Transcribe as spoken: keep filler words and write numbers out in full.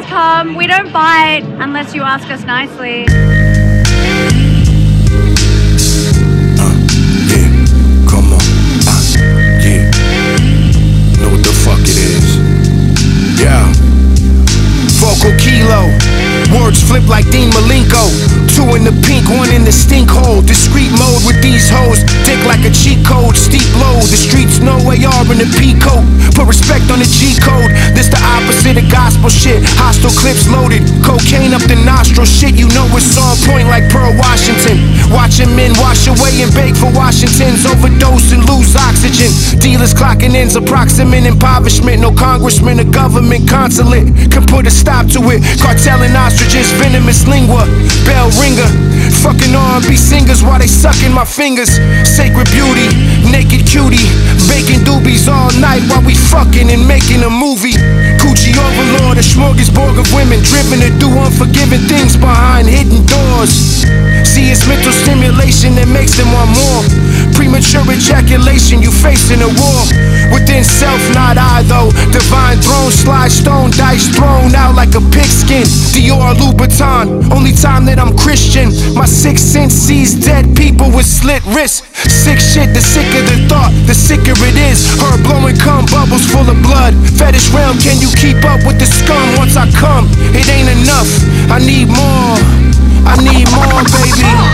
come. We don't bite unless you ask us nicely. Uh, yeah, come on. Uh, yeah. Know what the fuck it is. Yeah. Vocal kilo. Words flip like Dean Malenko. Two in the pink, one in the stink hole. Discreet mode with these hoes. Dick like a cheat code, steep low. The streets know A R in the P coat. Put respect on the G code. This the opposite of gospel shit. Hostile clips loaded. Cocaine up the nostril shit. You know it's on point like Pearl Washington. Watching men wash away and beg for Washingtons. Overdose and lose oxygen. Dealers clocking ins, approximate impoverishment. No congressman or government consulate can put a stop to it. Cartel and ostriches, venomous lingua. Bell ringer. Fucking R and B singers while they sucking my fingers. Sacred beauty, naked cutie. Baking doobies all night while we fucking and making a movie. Coochie overlord, a smorgasbord of women driven to do unforgiving things behind hidden doors. See, it's mental stimulation that makes them want more. Premature ejaculation, you facing a war. Within self, not I though. Divine throne, slide stone, dice thrown out like a pigskin. Dior, Louboutin, only time that I'm Christian. My sixth sense sees dead people with slit wrists. Sick shit, the sicker the thought, the sicker it is. Her blowing cum bubbles full of blood. Fetish realm, can you keep up with the scum once I come? It ain't enough, I need more. I need more, baby.